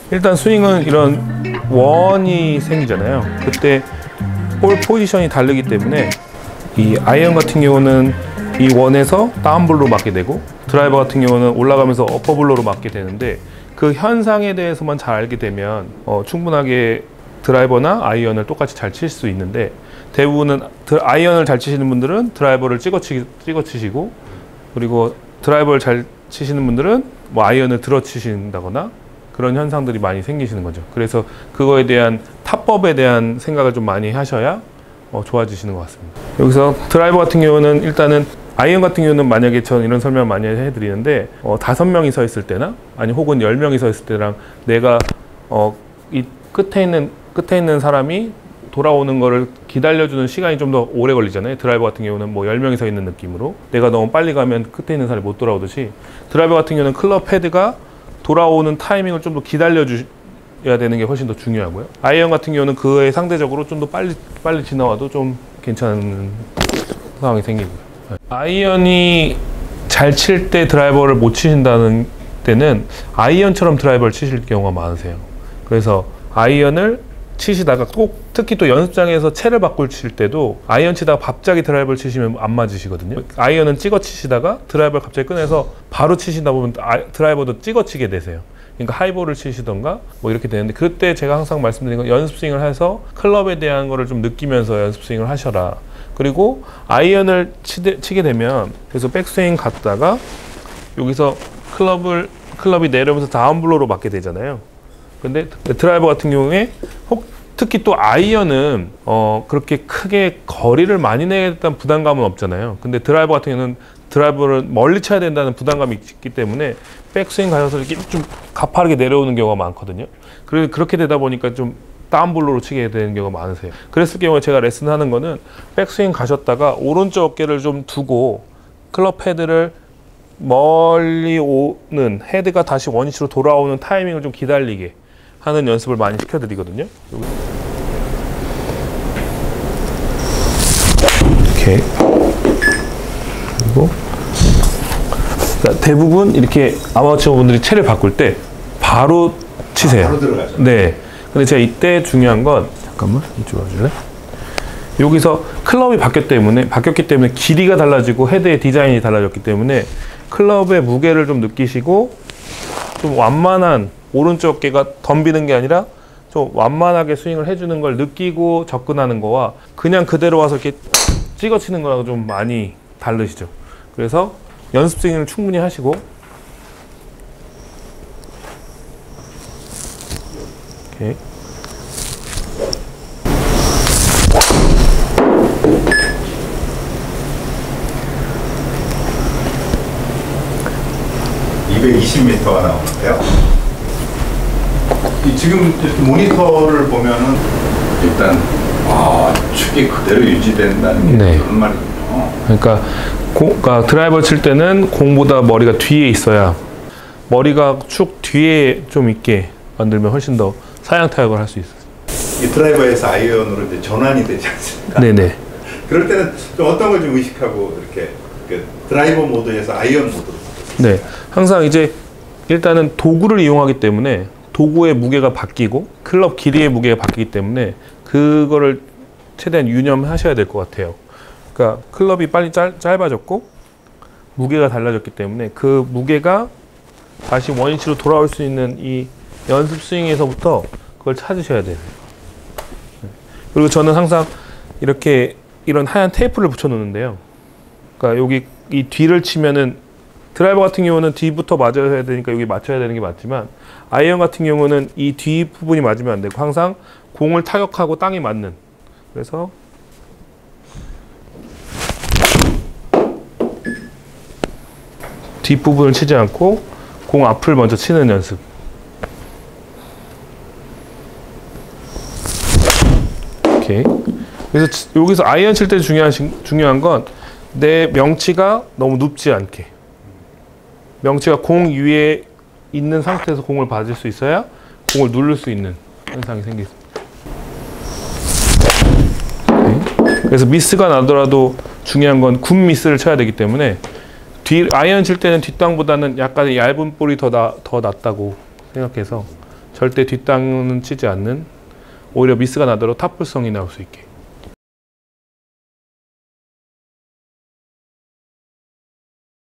일단 스윙은 이런 원이 생기잖아요. 그때 볼 포지션이 다르기 때문에 이 아이언 같은 경우는 이 원에서 다운블로로 맞게 되고, 드라이버 같은 경우는 올라가면서 어퍼블로로 맞게 되는데, 그 현상에 대해서만 잘 알게 되면 충분하게 드라이버나 아이언을 똑같이 잘 칠 수 있는데, 대부분은 아이언을 잘 치시는 분들은 드라이버를 찍어 치시고, 그리고 드라이버를 잘 치시는 분들은 뭐 아이언을 들어 치신다거나 그런 현상들이 많이 생기시는 거죠. 그래서 그거에 대한 타법에 대한 생각을 좀 많이 하셔야 좋아지시는 것 같습니다. 여기서 드라이버 같은 경우는 일단은 아이언 같은 경우는 만약에 저는 이런 설명 많이 해드리는데 5명이 서 있을 때나 아니 혹은 10명이 서 있을 때랑 내가 이 끝에 있는 사람이 돌아오는 거를 기다려주는 시간이 좀 더 오래 걸리잖아요. 드라이버 같은 경우는 뭐 10명이 서 있는 느낌으로 내가 너무 빨리 가면 끝에 있는 사람이 못 돌아오듯이, 드라이버 같은 경우는 클럽 헤드가 돌아오는 타이밍을 좀 더 기다려줘야 되는 게 훨씬 더 중요하고요. 아이언 같은 경우는 그에 상대적으로 좀 더 빨리 지나와도 좀 괜찮은 상황이 생기고요. 아이언이 잘 칠 때 드라이버를 못 치신다는 때는 아이언처럼 드라이버를 치실 경우가 많으세요. 그래서 아이언을 치시다가 꼭 특히 또 연습장에서 채를 바꿀 칠 때도 아이언 치다가 갑자기 드라이버를 치시면 안 맞으시거든요. 아이언은 찍어 치시다가 드라이버를 갑자기 꺼내서 바로 치시다 보면 드라이버도 찍어 치게 되세요. 그러니까 하이볼을 치시던가 뭐 이렇게 되는데, 그때 제가 항상 말씀드린 건 연습 스윙을 해서 클럽에 대한 거를 좀 느끼면서 연습 스윙을 하셔라. 그리고 아이언을 치게 되면, 그래서 백스윙 갔다가 여기서 클럽이 내려오면서 다운블로로 맞게 되잖아요. 근데 드라이버 같은 경우에 특히 또 아이언은 그렇게 크게 거리를 많이 내겠다는 부담감은 없잖아요. 근데 드라이버 같은 경우는 드라이버를 멀리 쳐야 된다는 부담감이 있기 때문에 백스윙 가셔서 이렇게 좀 가파르게 내려오는 경우가 많거든요. 그래서 그렇게 되다 보니까 좀 다운블로로 치게 되는 경우가 많으세요. 그랬을 경우에 제가 레슨하는 거는 백스윙 가셨다가 오른쪽 어깨를 좀 두고 클럽 헤드를 멀리 오는, 헤드가 다시 원위치로 돌아오는 타이밍을 좀 기다리게 하는 연습을 많이 시켜드리거든요. 이렇게. 그리고 그러니까 대부분 이렇게 아마추어 분들이 채를 바꿀 때 바로 치세요. 바로 들어가죠. 네. 근데 제가 이때 중요한 건, 잠깐만 이쪽으로 와줄래? 여기서 클럽이 바뀌었기 때문에 길이가 달라지고 헤드의 디자인이 달라졌기 때문에 클럽의 무게를 좀 느끼시고, 좀 완만한 오른쪽 어깨가 덤비는 게 아니라 좀 완만하게 스윙을 해주는 걸 느끼고 접근하는 거와 그냥 그대로 와서 이렇게 찍어 치는 거랑 좀 많이 다르시죠. 그래서 연습 스윙을 충분히 하시고, 이렇게. (220m가) 나오는데요. 지금 이렇게 모니터를 보면은 일단 축이 그대로 유지된다는 게 네. 그런 말이군요. 그러니까 드라이버 칠 때는 공보다 머리가 뒤에 있어야, 머리가 축 뒤에 좀 있게 만들면 훨씬 더 사양 타격을 할 수 있어요. 이 드라이버에서 아이언으로 이제 전환이 되지 않습니까? 네네. 그럴 때는 좀 어떤 걸 좀 의식하고 이렇게 드라이버 모드에서 아이언 모드로. 네. 항상 이제 일단은 도구를 이용하기 때문에 도구의 무게가 바뀌고 클럽 길이의 무게가 바뀌기 때문에 그거를 최대한 유념하셔야 될 것 같아요. 그러니까 클럽이 빨리 짧아졌고 무게가 달라졌기 때문에 그 무게가 다시 원위치로 돌아올 수 있는 이 연습 스윙에서부터 그걸 찾으셔야 돼요. 그리고 저는 항상 이렇게 이런 하얀 테이프를 붙여 놓는데요. 그러니까 여기 이 뒤를 치면은 드라이버 같은 경우는 뒤부터 맞아야 되니까 여기 맞춰야 되는 게 맞지만, 아이언 같은 경우는 이 뒤 부분이 맞으면 안 되고 항상 공을 타격하고 땅에 맞는, 그래서 뒷부분을 치지 않고 공 앞을 먼저 치는 연습. 오케이. 그래서 여기서 아이언 칠 때 중요한 건 내 명치가 너무 눕지 않게, 명치가 공 위에 있는 상태에서 공을 받을 수 있어야 공을 누를 수 있는 현상이 생깁니다. 오케이. 그래서 미스가 나더라도 중요한 건 굿 미스를 쳐야 되기 때문에 아이언 칠 때는 뒷땅보다는 약간 얇은 볼이 더 낫다고 생각해서 절대 뒷땅은 치지 않는, 오히려 미스가 나더라도 탑불성이 나올 수 있게